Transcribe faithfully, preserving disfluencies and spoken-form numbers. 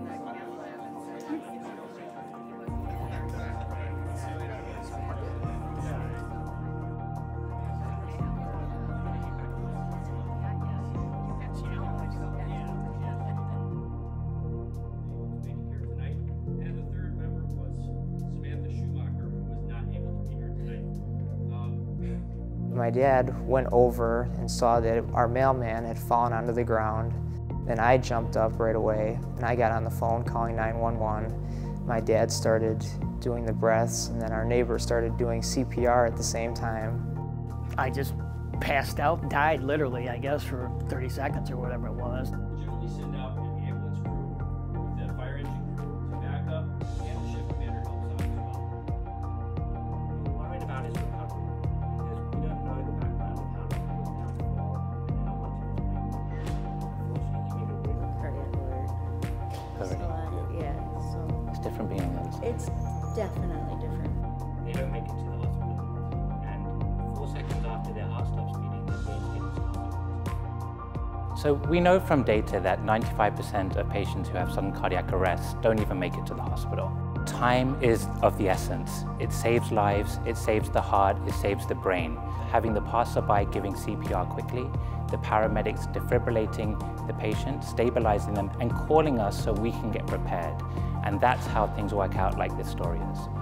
My dad went over and saw that our mailman had fallen onto the ground. Then I jumped up right away and I got on the phone calling nine one one. My dad started doing the breaths and then our neighbor started doing C P R at the same time. I just passed out, died literally, I guess, for thirty seconds or whatever it was. We generally send out an ambulance crew with the fire engine crew to back up, and the shift commander helps out as well. We're worried about his recovery because we don't know the background of how he was down the floor and how much he was bleeding. Unfortunately, he needed a Cardiac alert. So, uh, yeah, so It's different being on the other side. it's definitely different. They don't make it to the hospital, and four seconds after their heart stops beating, their brain's getting stopped. So we know from data that ninety-five percent of patients who have sudden cardiac arrest don't even make it to the hospital. Time is of the essence. It saves lives, it saves the heart, it saves the brain. Having the passerby giving C P R quickly, the paramedics defibrillating the patient, stabilizing them, and calling us so we can get prepared. And that's how things work out like this story is.